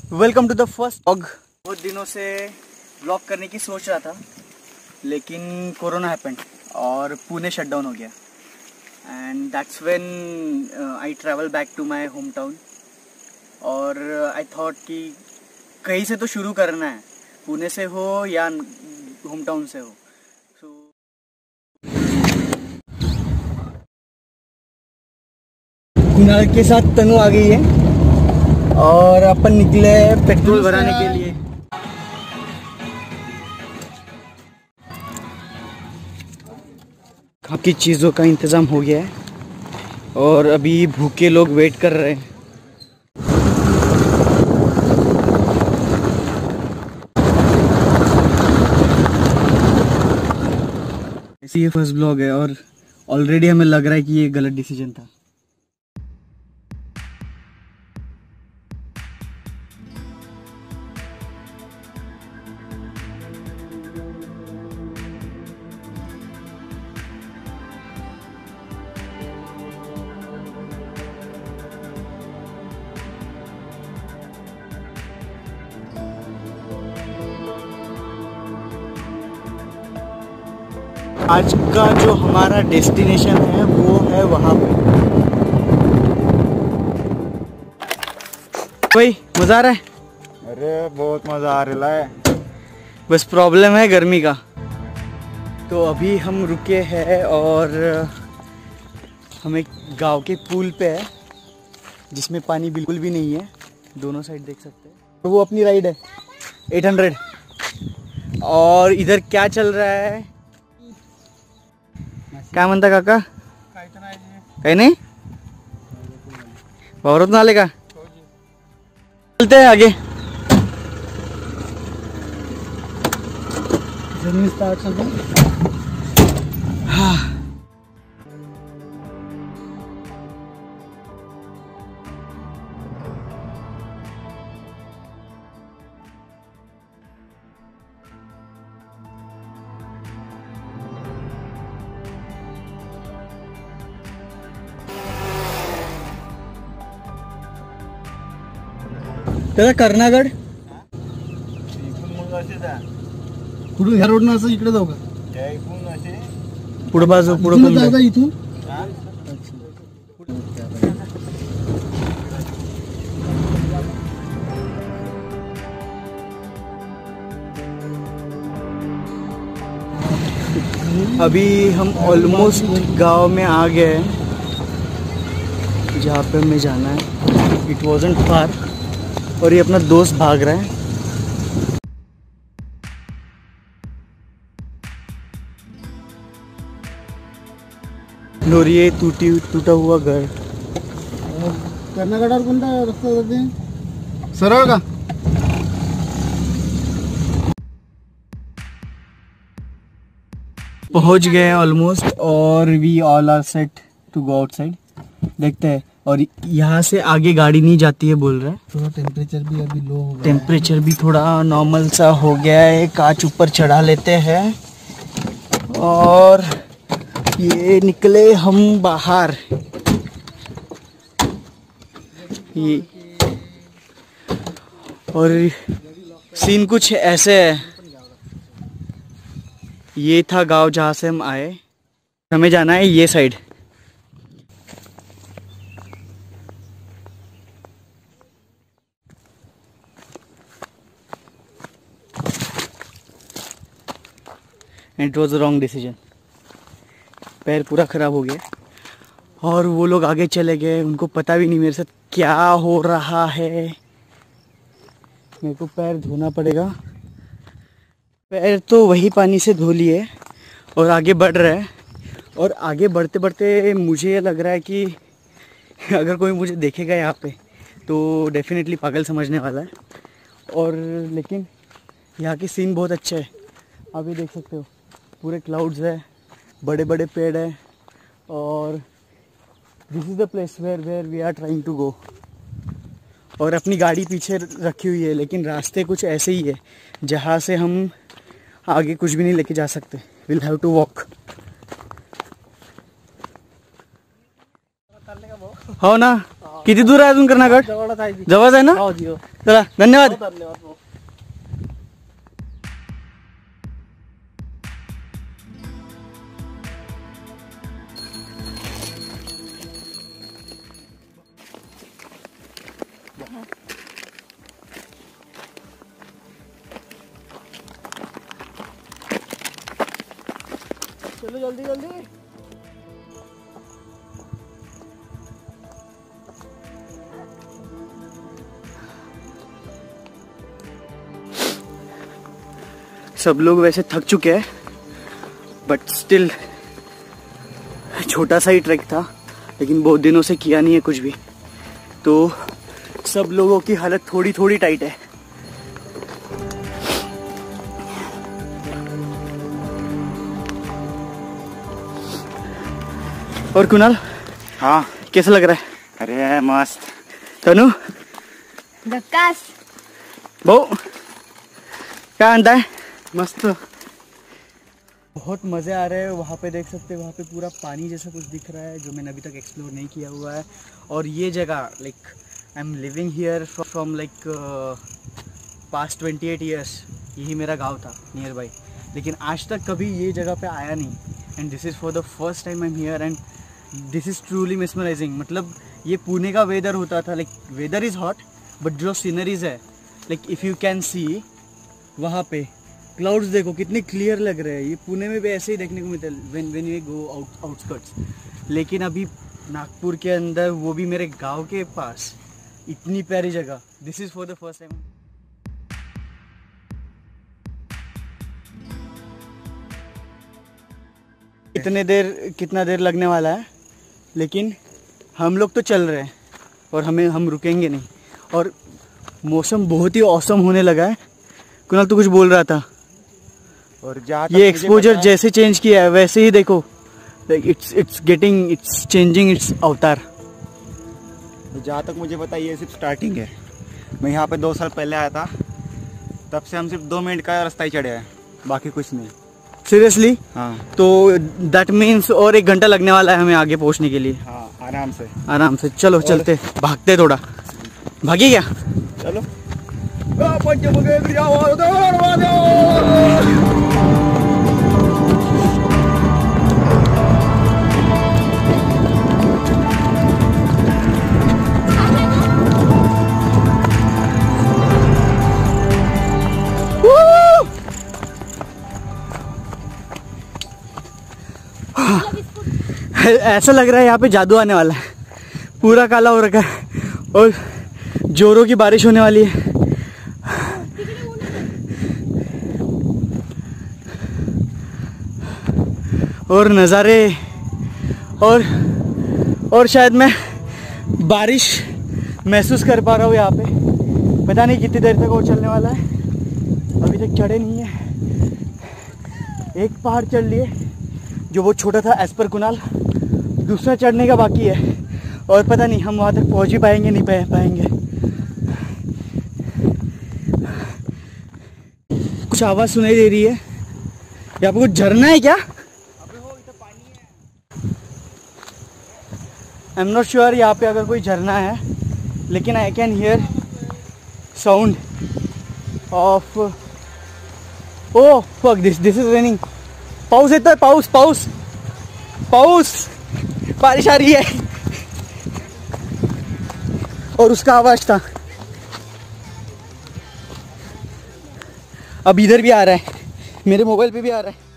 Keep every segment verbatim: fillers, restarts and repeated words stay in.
Welcome to the first vlog. बहुत दिनों से व्लॉग करने की सोच रहा था, लेकिन कोरोना हैपेंड और पुणे शट डाउन हो गया and that's when I travel back to my home town. और आई थॉट कि कहीं से तो शुरू करना है, पुणे से हो या होम टाउन से हो। सो कुणाल के साथ तनु आ गई है और अपन निकले पेट्रोल भराने के लिए। काफ़ी चीज़ों का इंतज़ाम हो गया है और अभी भूखे लोग वेट कर रहे हैं। ऐसे ये फर्स्ट ब्लॉग है और ऑलरेडी हमें लग रहा है कि ये गलत डिसीजन था। आज का जो हमारा डेस्टिनेशन है वो है वहाँ पे। भाई मज़ा आ रहा है? अरे बहुत मज़ा आ रहा है, बस प्रॉब्लम है गर्मी का। तो अभी हम रुके हैं और हम एक गांव के पुल पे है जिसमें पानी बिल्कुल भी नहीं है, दोनों साइड देख सकते हैं। तो वो अपनी राइड है आठ सौ। और इधर क्या चल रहा है, क्या म्हणता काका? काही नाही, वावरत ना आले का? चलते हैं आगे। जर्नी स्टार्ट हो गई। हाँ त्याला कर्नागड कुठून ह्या रोडनं असं इकडे जाऊ का? पुढे बाजू पुढे इथून जायचं इथून. अभी हम ऑलमोस्ट गांव में आ गए हैं जहाँ पे हमें जाना है। इट वॉजंट फार और ये अपना दोस्त भाग रहा है। और ये टूटी टूटा हुआ घर। कर्नागडावर कोणता रस्ता जाते? सरळ का? पहुंच गए हैं ऑलमोस्ट और we all are set to go outside. देखते हैं। और यहाँ से आगे गाड़ी नहीं जाती है बोल रहा है। थोड़ा टेम्परेचर भी अभी लो हो गया। टेम्परेचर भी थोड़ा नॉर्मल सा हो गया है। कांच ऊपर चढ़ा लेते हैं और ये निकले हम बाहर। ये और सीन कुछ ऐसे है। ये था गांव जहाँ से हम आए। हमें जाना है ये side. And it was a wrong decision. पैर पूरा ख़राब हो गया और वो लोग आगे चले गए। उनको पता भी नहीं मेरे साथ क्या हो रहा है। मेरे को पैर धोना पड़ेगा। पैर तो वही पानी से धो लिए और आगे बढ़ रहा है। और आगे बढ़ते बढ़ते मुझे ये लग रहा है कि अगर कोई मुझे देखेगा यहाँ पे तो डेफिनेटली पागल समझने वाला है। और लेकिन यहाँ की सीन बहुत अच्छा है। आप ये देख सकते हो, पूरे क्लाउड्स है, बड़े बड़े पेड़ है और this is the place where where we are trying to go. और अपनी गाड़ी पीछे रखी हुई है, लेकिन रास्ते कुछ ऐसे ही है जहाँ से हम आगे कुछ भी नहीं लेके जा सकते। Will have to walk. हो ना, किती दूर आहे अजून कर्नाटक? जवळच आहे ती. जवळ आहे ना? हो, जी, हो. चला धन्यवाद. धन्यवाद भाऊ. चलो जल्दी जल्दी. सब लोग वैसे थक चुके हैं बट स्टिल छोटा सा ही ट्रैक था, लेकिन बहुत दिनों से किया नहीं है कुछ भी, तो सब लोगों की हालत थोड़ी थोड़ी टाइट है. और कुणाल हाँ. कैसा लग रहा है? अरे मस्त. तनु धक्कास. भाऊ क्या आणता है? मस्त. बहुत मज़े आ रहे हैं. वहाँ पे देख सकते हैं, वहाँ पे पूरा पानी जैसा कुछ दिख रहा है जो मैंने अभी तक एक्सप्लोर नहीं किया हुआ है. और ये जगह like I am living here from like past twenty eight years. यही मेरा गांव था नियर बाई, लेकिन आज तक कभी ये जगह पे आया नहीं. And this is for the first time I am here and this is truly mesmerising. मतलब ये पुणे का वेदर होता था, like weather is hot but जो सीनरीज है like if you can see वहाँ पे क्लाउड्स देखो कितने क्लियर लग रहे हैं. ये पुणे में भी ऐसे ही देखने को मिलता है when when you go out outskirts. लेकिन अभी नागपुर के अंदर, वो भी मेरे गांव के पास, इतनी प्यारी जगह. This is for the first time. कितने देर कितना देर लगने वाला है, लेकिन हम लोग तो चल रहे हैं और हमें हम रुकेंगे नहीं. और मौसम बहुत ही औसम होने लगा है. कुणाल तू कुछ बोल रहा था. और जहाँ तक ये मुझे एक्सपोजर पता है- जैसे चेंज किया है वैसे ही देखो, like it's it's getting it's changing its avatar. जहाँ तक मुझे पता है ये सिर्फ स्टार्टिंग है. मैं यहाँ पे दो साल पहले आया था, तब से हम सिर्फ दो मिनट का रास्ता ही चढ़े हैं, बाकी कुछ नहीं. सीरियसली? हाँ तो दैट मीन्स और एक घंटा लगने वाला है हमें आगे पहुंचने के लिए. हाँ आराम से. आराम से चलो चलते, भागते थोड़ा. भागे क्या? चलो. ऐसा लग रहा है यहाँ पे जादू आने वाला है. पूरा काला हो रखा है और जोरों की बारिश होने वाली है. और नज़ारे और और शायद मैं बारिश महसूस कर पा रहा हूँ यहाँ पे. पता नहीं कितनी देर तक वो चलने वाला है. अभी तक चढ़े नहीं है. एक पहाड़ चढ़ लिए जो वो छोटा था एज पर कुणाल, दूसरा चढ़ने का बाकी है और पता नहीं हम वहाँ तक पहुँच ही पाएंगे नहीं पाएंगे. कुछ आवाज़ सुनाई दे रही है. यहाँ पे कुछ झरना है क्या? आई एम नॉट श्योर यहाँ पे अगर कोई झरना है, लेकिन I can hear sound of. Oh fuck, this this is raining. पाऊस येतोय. पाऊस पाऊस पाऊस बारिश आ रही है. और उसका आवाज था. अब इधर भी आ रहा है, मेरे मोबाइल पे भी आ रहा है.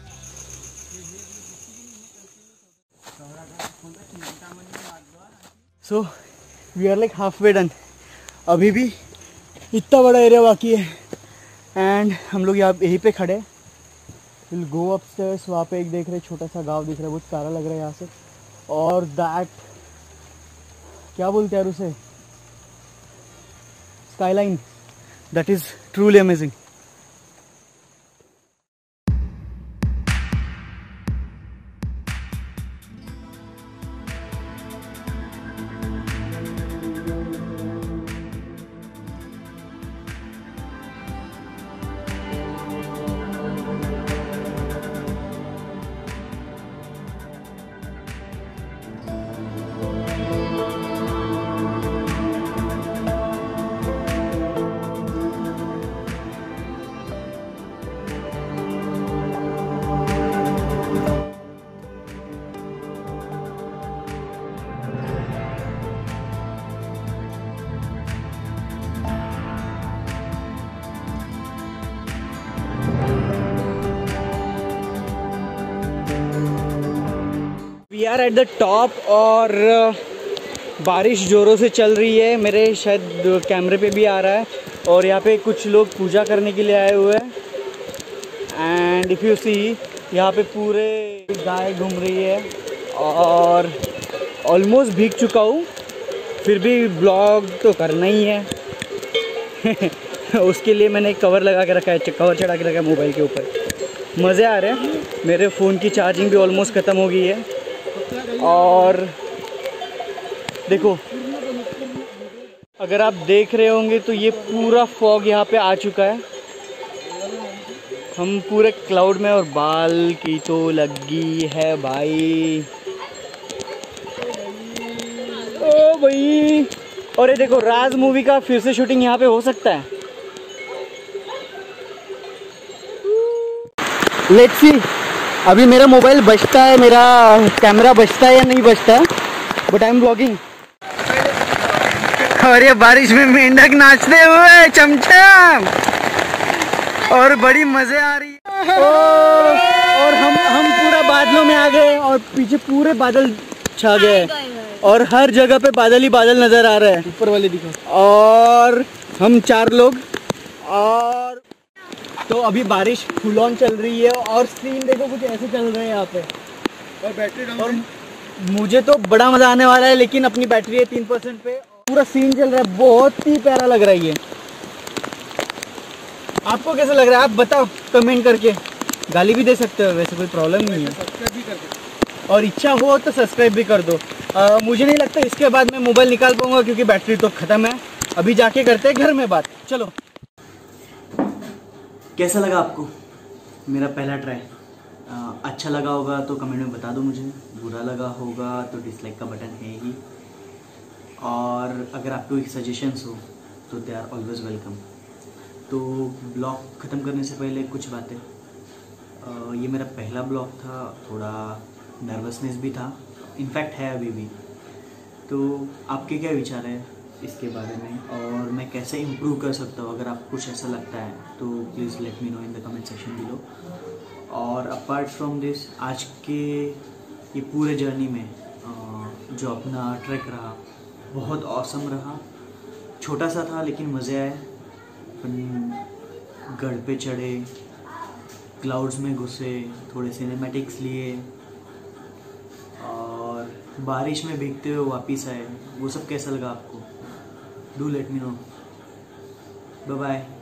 So we are like half way done. अभी भी इतना बड़ा एरिया बाकी है एंड हम लोग यहाँ यहीं पे खड़े. Will go upstairs. वहाँ पे एक देख रहे छोटा सा गांव दिख रहा है, बहुत प्यारा लग रहा है यहाँ से. और दैट क्या बोलते हैं यार उसे, skyline, that is truly amazing. We are at the top और बारिश ज़ोरों से चल रही है, मेरे शायद कैमरे पे भी आ रहा है। और यहाँ पे कुछ लोग पूजा करने के लिए आए हुए हैं। एंड इफ़ यू सी यहाँ पे पूरे गाय घूम रही है और ऑलमोस्ट भीग चुका हूँ, फिर भी ब्लॉग तो करना ही है। उसके लिए मैंने एक कवर लगा के रखा है, कवर चढ़ा के रखा है मोबाइल के ऊपर। मज़े आ रहे हैं। मेरे फ़ोन की चार्जिंग भी ऑलमोस्ट ख़त्म हो गई है। और देखो, अगर आप देख रहे होंगे तो ये पूरा फॉग यहाँ पे आ चुका है। हम पूरे क्लाउड में और बाल की तो लगी है भाई। ओ भाई, और ये देखो, राज मूवी का फिर से शूटिंग यहाँ पे हो सकता है। लेट्स सी, अभी मेरा मोबाइल बजता है, मेरा कैमरा बजता है या नहीं बजता है, बट आई एम ब्लॉगिंग। और ये बारिश में मेंढक नाचते हुए चमचम, और बड़ी मजे आ रही है। और हम हम पूरा बादलों में आ गए और पीछे पूरे बादल छा गए और हर जगह पे बादल ही बादल नजर आ रहे हैं। ऊपर वाले दिखा। और हम चार लोग, और तो अभी बारिश फुल ऑन चल रही है और सीन देखो कुछ ऐसे चल रहे हैं यहाँ पे। और बैटरी डाउन और मुझे तो बड़ा मजा आने वाला है, लेकिन अपनी बैटरी है तीन परसेंट पे। पूरा सीन चल रहा है, बहुत ही प्यारा लग रहा है ये। आपको कैसा लग रहा है आप बताओ कमेंट करके। गाली भी दे सकते हो, वैसे कोई प्रॉब्लम नहीं है। सब्सक्राइब भी कर दो और इच्छा हो तो सब्सक्राइब भी कर दो। आ, मुझे नहीं लगता इसके बाद मैं मोबाइल निकाल पाऊंगा, क्योंकि बैटरी तो ख़त्म है। अभी जाके करते हैं घर में बात। चलो, कैसा लगा आपको मेरा पहला ट्राई? अच्छा लगा होगा तो कमेंट में बता दो मुझे, बुरा लगा होगा तो डिसलाइक का बटन है ही। और अगर आपको कोई सजेशंस हो तो दे आर ऑलवेज वेलकम। तो ब्लॉग ख़त्म करने से पहले कुछ बातें। uh, ये मेरा पहला ब्लॉग था, थोड़ा नर्वसनेस भी था, इनफैक्ट है अभी भी। तो आपके क्या विचार है इसके बारे में, और मैं कैसे इम्प्रूव कर सकता हूँ? अगर आपको कुछ ऐसा लगता है तो please let me know in the comment section below. और अपार्ट फ्रॉम दिस, आज के ये पूरे जर्नी में जो अपना ट्रैक रहा बहुत ऑसम रहा। छोटा सा था लेकिन मज़े आए। अपन गढ़ पे चढ़े, क्लाउड्स में घुसे, थोड़े सिनेमैटिक्स लिए और बारिश में भीगते हुए वापस आए। वो सब कैसा लगा आपको? Do let me know. Bye bye.